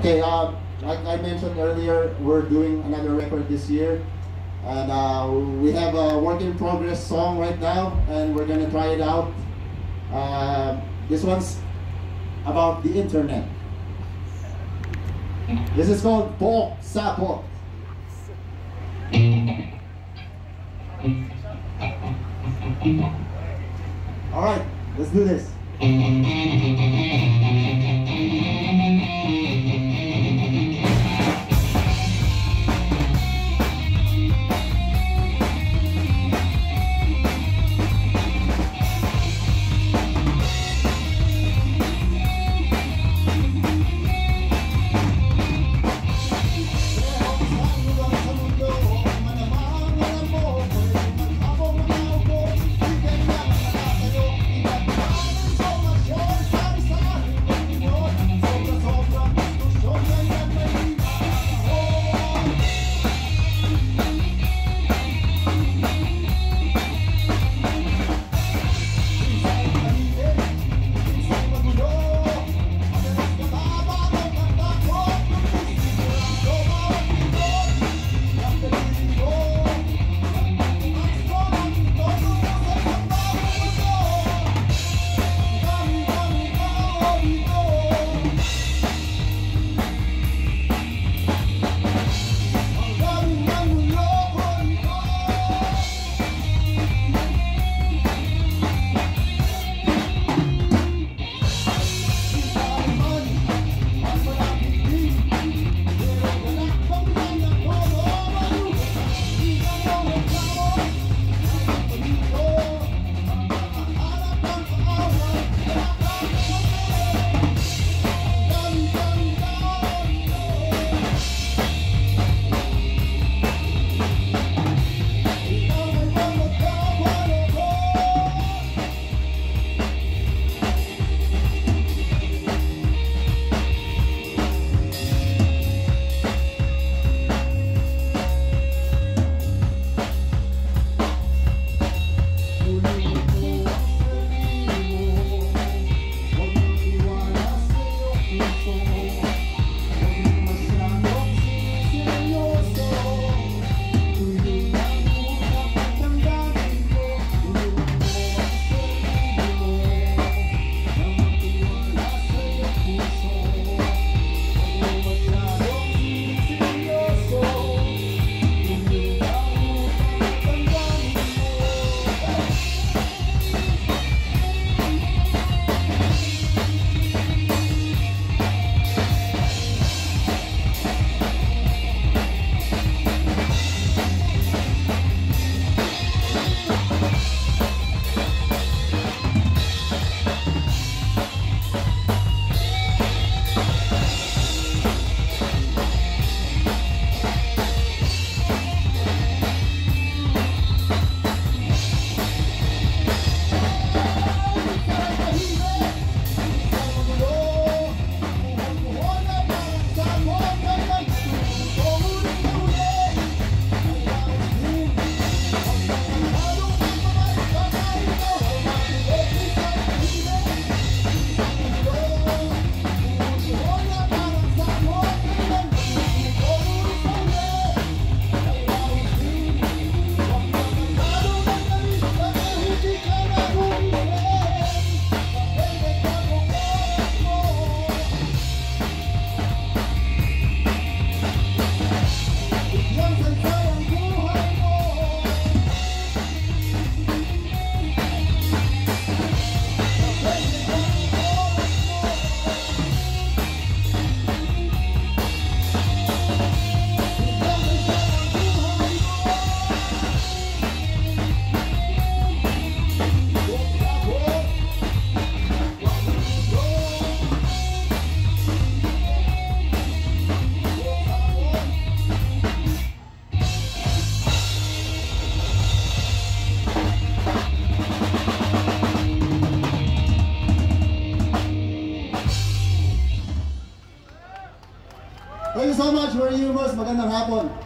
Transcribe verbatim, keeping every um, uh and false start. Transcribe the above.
Okay, um, like I mentioned earlier, we're doing another record this year. And uh, we have a work in progress song right now, and we're gonna try it out. Uh, this one's about the internet. This is called Pook-Sapot. All right, let's do this. Thank you so much, we're Humous. Magandang hapon.